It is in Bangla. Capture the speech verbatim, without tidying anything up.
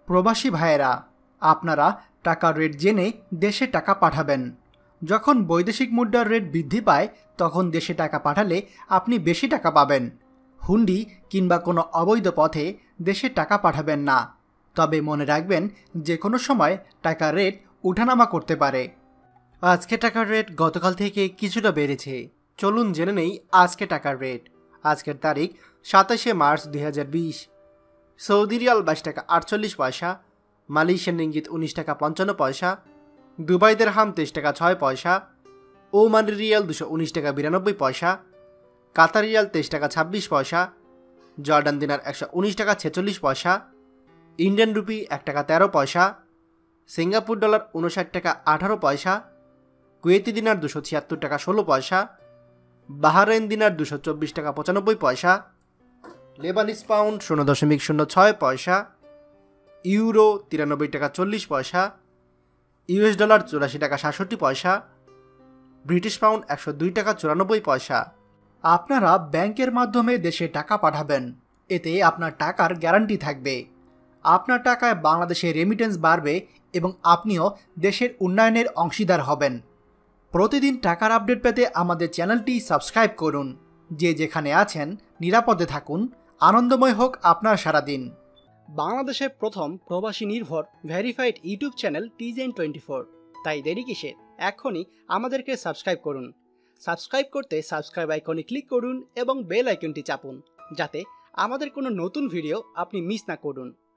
প্রবাসী ভাইয়েরা, আপনারা টাকার রেট জেনে দেশে টাকা পাঠাবেন। যখন বৈদেশিক মুদ্রার রেট বৃদ্ধি পায় তখন দেশে টাকা পাঠালে আপনি বেশি টাকা পাবেন। হুন্ডি কিংবা কোনো অবৈধ পথে দেশে টাকা পাঠাবেন না। তবে মনে রাখবেন, যে কোনো সময় টাকার রেট উঠানামা করতে পারে। আজকে টাকার রেট গতকাল থেকে কিছুটা বেড়েছে। চলুন জেনে নেই আজকে টাকার রেট। আজকের তারিখ সাতাশে মার্চ দুই হাজার বিশ। সৌদি রিয়াল বাইশ টাকা আটচল্লিশ পয়সা, মালয়েশিয়ান রিঙ্গিত উনিশ টাকা পঞ্চান্ন পয়সা, দুবাই দিরহাম তেইশ টাকা ছয় পয়সা, ওমানি রিয়াল দুশো উনিশ টাকা বিরানব্বই পয়সা, কাতার রিয়াল তেইশ টাকা ছাব্বিশ পয়সা, জর্ডান দিনার একশো উনিশ টাকা ছেচল্লিশ পয়সা, ইন্ডিয়ান রুপি এক টাকা তেরো পয়সা, সিঙ্গাপুর ডলার উনষাট টাকা আঠারো পয়সা, কুয়েতি দিনার দুশো ছিয়াত্তর টাকা ষোলো পয়সা, বাহারাইন দিনার দুশো চব্বিশ টাকা পঁচানব্বই পয়সা, লেবানিস পাউন্ড শূন্য দশমিক শূন্য ছয় পয়সা, ইউরো তিরানব্বই টাকা চল্লিশ পয়সা, ইউএস ডলার চুরাশি টাকা সাতষট্টি পয়সা, ব্রিটিশ পাউন্ড একশো দুই টাকা চুরানব্বই পয়সা। আপনারা ব্যাংকের মাধ্যমে দেশে টাকা পাঠাবেন, এতে আপনার টাকার গ্যারান্টি থাকবে। আপনার টাকায় বাংলাদেশে রেমিটেন্স বাড়বে এবং আপনিও দেশের উন্নয়নের অংশীদার হবেন। প্রতিদিন টাকার আপডেট পেতে আমাদের চ্যানেলটি সাবস্ক্রাইব করুন। যে যেখানে আছেন নিরাপদে থাকুন, আনন্দময় হোক আপনার সারাদিন। বাংলাদেশের প্রথম প্রবাসী নির্ভর ভেরিফাইড ইউটিউব চ্যানেল টিজেন টোয়েন্টি ফোর। তাই দেরি কিসের, এখনই আমাদেরকে সাবস্ক্রাইব করুন। সাবস্ক্রাইব করতে সাবস্ক্রাইব আইকনে ক্লিক করুন এবং বেল আইকনটি চাপুন, যাতে আমাদের কোনো নতুন ভিডিও আপনি মিস না করুন।